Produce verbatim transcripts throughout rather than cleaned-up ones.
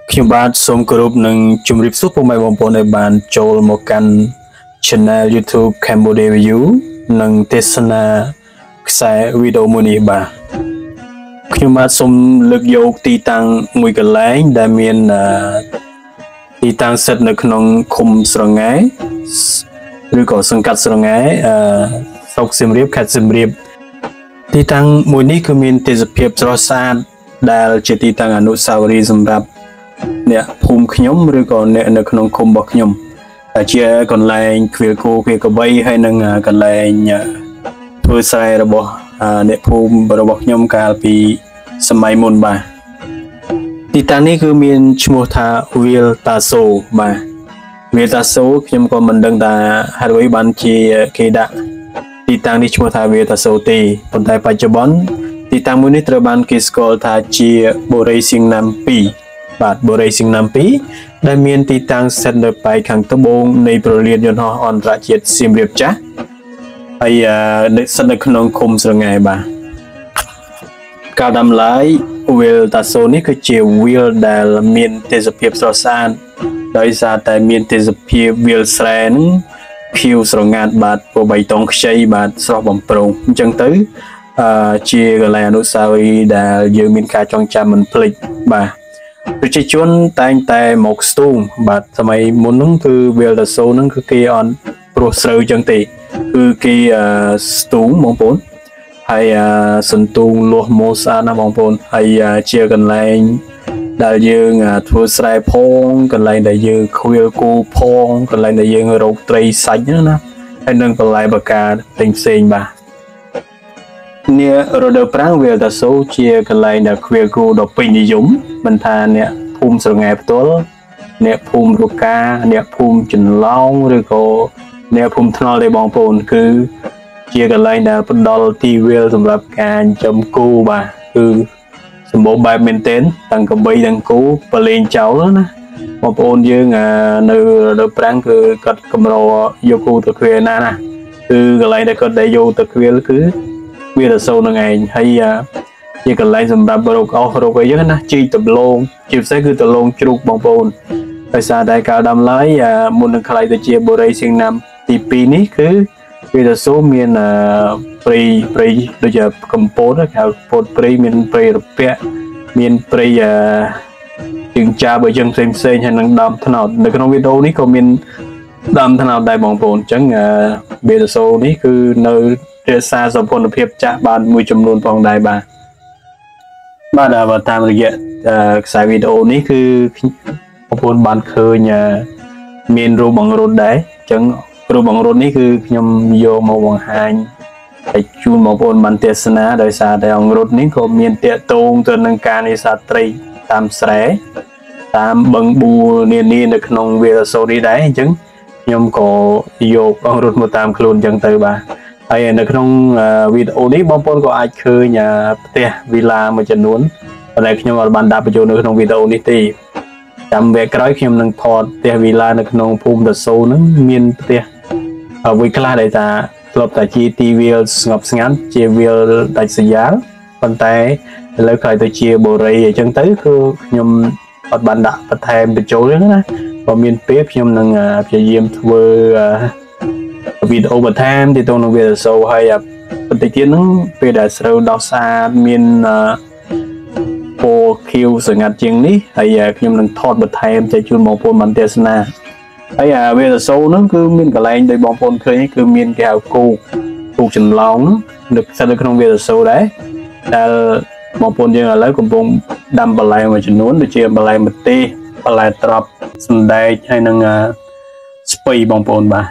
ខ្ញុំបាទសូមគោរពនឹងជម្រាបសួរពុកម៉ែបងប្អូនដែលបានចូលមកកាន់ Channel YouTube Cambodia View និងទេសនាខ្សែវីដេអូមួយនេះបាទខ្ញុំបាទសូមលើកយកទីតាំងមួយកន្លែងដែលមានទីតាំងស្ថិតនៅក្នុងឃុំស្រងែឬក៏សង្កាត់ស្រងែស្រុកសៀមរាបខេត្តសៀមរាបទីតាំងមួយនេះគឺមានទេសភាពស្រស់ស្អាតដែលជាទីតាំងអនុស្សាវរីយ៍សម្រាប់អ្នកភូមិខ្ញុំឬក៏អ្នកនៅក្នុងឃុំរបស់ខ្ញុំជាកន្លែងខ្វៀលគោខ្វៀលក្របីហើយនឹងកន្លែងធ្វើស្រែរបស់អ្នកភូមិរបស់ខ្ញុំកាលពីសម័យមុនបាទទីតាំងនេះគឺមានឈ្មោះថាវាលតាសូបាទវាលតាសូខ្ញុំក៏មិនដឹងថាហេតុអ្វីបានជាគេដាក់ទីតាំងនេះឈ្មោះថាវាលតាសូទេប៉ុន្តែបច្ចុប្បន្នទីតាំងមួយនេះត្រូវបានគេស្គាល់ថាជាបូរីសៀងណាំពីរបាទបូរីសៀងណាំពីរដែលមានទីតាំងស្ថិតនៅប៉ែកខាងត្បូងនៃប្រលានយន្តហោះអន្តរជាតិសៀមរាបចាស់ហើយស្ថិតនៅក្នុងឃុំស្រងែបាទការដាំឡើយវាលតាសូនេះគឺជាវាលដែលមានទេសភាពស្រស់ស្អាតដោយសារតែមានទេសភាពវាលស្រែនឹងខៀវស្រងាត់បាទពណ៌បៃតងខ្ចីបាទស្រស់បំព្រងអញ្ចឹងទៅអឺជាកន្លែងអនុស្សាវរីយ៍ដែលយើងមានការចងចាំមិនភ្លេចបាទប្រជាជនតែងតែមកស្ទូងបាទសម័យមុនហ្នឹងគឺវាលតាសូហ្នឹងគឺគេអត់ព្រោះស្រូវអញ្ចឹងទេគឺគេស្ទូងបងប្អូនហើយសន្ទូងលាស់ម៉ូសាណាបងប្អូនហើយជាកន្លែងដែលយើងធ្វើស្រែផងកន្លែងដែលយើងខ្វៀលគោផងកន្លែងដែលយើងរកត្រីសាច់ណាហើយនឹងបន្លែបកាផ្សេងផ្សេងបាទនារដូវប្រាំងវាលតាសូជាកន្លែងដែលខ្វៀលគោដ៏ពេញនិយមមិនថាអ្នកភូមិស្រងែផ្ទាល់អ្នកភូមិរកាអ្នកភូមិចន្លងឬក៏អ្នកភូមិថ្នល់ទេបងប្អូនគឺជាកន្លែងដែលផ្ដល់ទីវាលសម្រាប់ការចិញ្ចឹមគោបាទគឺសម្បូរបែបមែនទែនទាំងក្របីទាំងគោប្រឡែងចោលណាបងប្អូនយើងនៅរដូវប្រាំងគឺគាត់កម្រយកគោទៅខ្វៀលណាណាគឺកន្លែងដែលគាត់ដែលយកទៅខ្វៀលគឺវាលតាសូនឹងឯងហើយជាកន្លែងសម្រាប់រកអស់រកអីចឹងណាជីកដំឡូងជាពិសេសគឺដំឡូងជ្រូកបងប្អូនដោយសារតែការដាំឡើយមុននឹងខ្លាយទៅជាបូរីសៀងណាំទីពីរនេះគឺវាលតាសូមានព្រៃព្រៃដូចជាកំពតគេហៅពោតព្រៃមានព្រៃរពាក់មានព្រៃជើងចាបើយើងផ្សេងផ្សេងហើយនឹងដើមត្នោតនៅក្នុងវីដេអូនេះក៏មានដើមត្នោតដែរបងប្អូនអញ្ចឹងវាលតាសូនេះគឺនៅរក្សាសោភ័ណភាពចាស់បានមួយចំនួនផងដែរបាទបាទតាមរយៈខ្សែវីដេអូនេះគឺបងប្អូនបានឃើញមានរូបបង្រុតដែរអញ្ចឹងរូបបង្រុតនេះគឺខ្ញុំយកមកបង្ហាញឲ្យជូនបងប្អូនបានទេសនាដោយសារតែបង្រុតនេះក៏មានតាក់ទងទៅនឹងការនេសាទត្រីតាមស្រែតាមបឹងបួនានានៅក្នុងវាលតាសូនេះដែរអញ្ចឹងខ្ញុំក៏យកបង្រុតមកតាមខ្លួនអញ្ចឹងទៅបាទហើយនៅក្នុងវីដេអូនេះបងប្អូនក៏អាចឃើញផ្ទះវីឡាមួយចំនួនដែលខ្ញុំអត់បានដាក់បញ្ចូលនៅក្នុងវីដេអូនេះទេចាំវគ្គក្រោយខ្ញុំនឹងថតផ្ទះវីឡានៅក្នុងភូមិតាសូហ្នឹងមានផ្ទះអ្វីខ្លះដែលថាធ្លាប់តែជាទីវាលស្ងប់ស្ងាត់ជាវាលដាច់ស្រយាលប៉ុន្តែឥឡូវក្រោយទៅជាបូរីអញ្ចឹងទៅគឺខ្ញុំអត់បានដាក់បន្ថែមបញ្ចូលទេណាបើមានពេលខ្ញុំនឹងព្យាយាមធ្វើវីដេអូបន្ថែមទាក់ទងនឹងវាលតាសូហើយបន្តិចទៀតហ្នឹងពេលដែលស្រូវដោះស្អាតមានពណ៌ខៀវស្ងាត់ជាងនេះហើយខ្ញុំនឹងថតបន្ថែមចែកជូនបងប្អូនបានទេសនាហើយវាលតាសូហ្នឹងគឺមានកន្លែងដោយបងប្អូនឃើញគឺមានគេហៅគោកគោកចន្លងនៅស្ថិតនៅក្នុងវាលតាសូដែរដែលបងប្អូនយើងឥឡូវកំពុងដាំបន្លែមួយចំនួនដូចជាបន្លែម្ទេសបន្លែត្រប់សណ្ដែកហើយនឹងស្ពៃបងប្អូនបាទ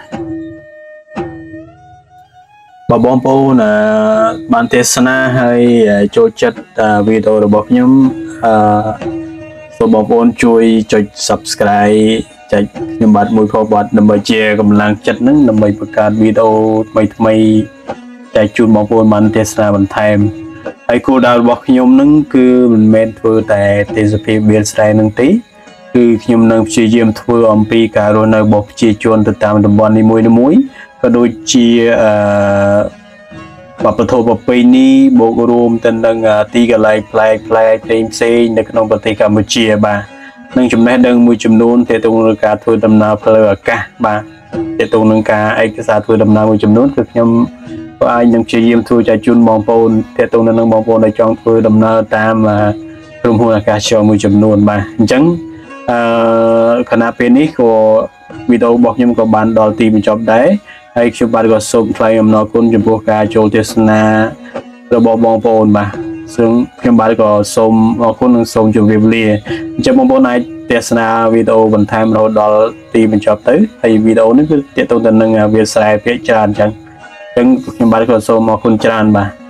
បើបងប្អូនបានទេសនាហើយចូលចិត្តវីដេអូរបស់ខ្ញុំអឺសូមបងប្អូនជួយចុច Subscribe ចុចខ្ញុំបាទមួយខបាទដើម្បីជាកម្លាំងចិត្តនឹងដើម្បីបង្កើតវីដេអូថ្មីថ្មីចែកជូនបងប្អូនបានទេសនាបន្ថែមហើយគោលដៅរបស់ខ្ញុំនឹងគឺមិនមែនធ្វើតែទេសភាពវាលស្រែនឹងទេគឺខ្ញុំនឹងព្យាយាមធ្វើអំពីការរស់នៅរបស់ប្រជាជនទៅតាមតំបន់នីមួយៗក៏ដូចជាអឺបបធម៌ប្រពៃណីបូករួមទៅនឹងទីកន្លែងប្លែកប្លែកផ្សេងផ្សេងនៅក្នុងប្រទេសកម្ពុជាបាទនឹងចំណេះដឹងមួយចំនួនទាក់ទងនឹងការធ្វើដំណើរផ្លូវអាកាសបាទទាក់ទងនឹងការឯកសារធ្វើដំណើរមួយចំនួនគឺខ្ញុំក៏អាចនឹងព្យាយាមធ្វើចែកជូនបងប្អូនទាក់ទងនឹងបងប្អូនដែលចង់ធ្វើដំណើរតាមក្រុមហ៊ុនអាកាសចរមួយចំនួនបាទអញ្ចឹងអឺខណៈពេលនេះក៏វីដេអូរបស់ខ្ញុំក៏បានដល់ទីបញ្ចប់ដែរហើយខ្ញុំបាទក៏សូមថ្លែងអំណរគុណចំពោះការចូលទស្សនារបស់បងប្អូនបាទซึ่งខ្ញុំបាទក៏សូមអរគុណនិងសូមជម្រាបលាអញ្ចឹងបងប្អូនអាចទស្សនាវីដេអូបន្ថែមរហូតដល់ទីបញ្ចប់ទៅហើយវីដេអូនេះគឺទាក់ទងទៅនឹងវាលស្រែភាគច្រើនអញ្ចឹងអញ្ចឹងខ្ញុំបាទក៏សូមអរគុណច្រើនបាទ